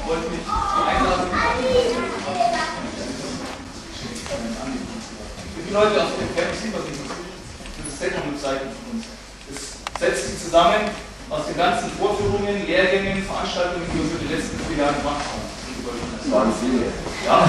wollte mich einladen. Wie viele Leute auf dem Camp sieht man nicht? Das Zentrum-Zeichen von uns. Das setzt sich zusammen aus den ganzen Vorführungen, Lehrgängen, Veranstaltungen, die wir über die letzten 4 Jahre gemacht haben. Das waren viele. Ja.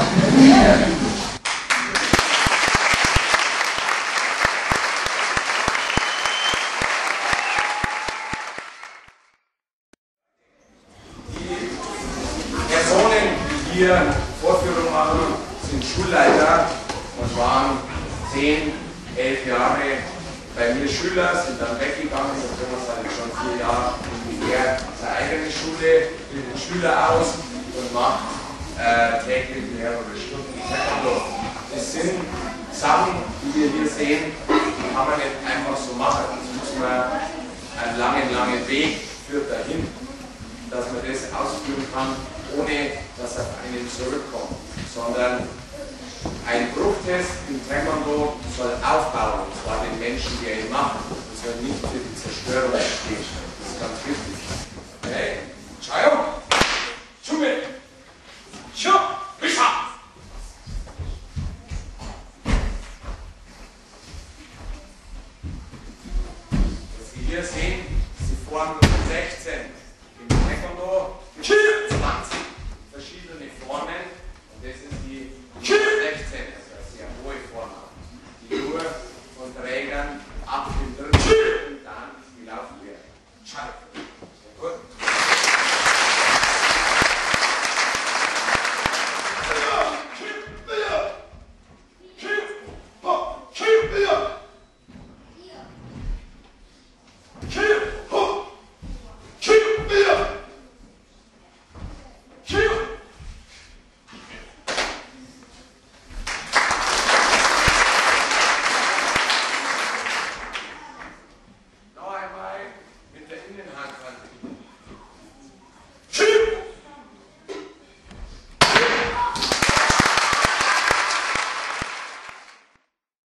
Die Personen, die hier Vorführungen machen, sind Schulleiter und waren 10, 11 Jahre bei mir Schüler, sind dann weggegangen, der Thomas hat schon 4 Jahre ungefähr seine eigene Schule, bildet Schüler aus und macht täglich mehrere Stunden Taekwondo. Das sind Sachen, die wir hier sehen, die kann man nicht einfach so machen. Das muss man einen langen Weg führt dahin, dass man das ausführen kann, ohne dass er auf einen zurückkommt, sondern ein Bruchtest im Taekwondo soll aufbauen, und zwar den Menschen, der ihn macht. Das soll nicht für die Zerstörung stehen. Das ist ganz wichtig.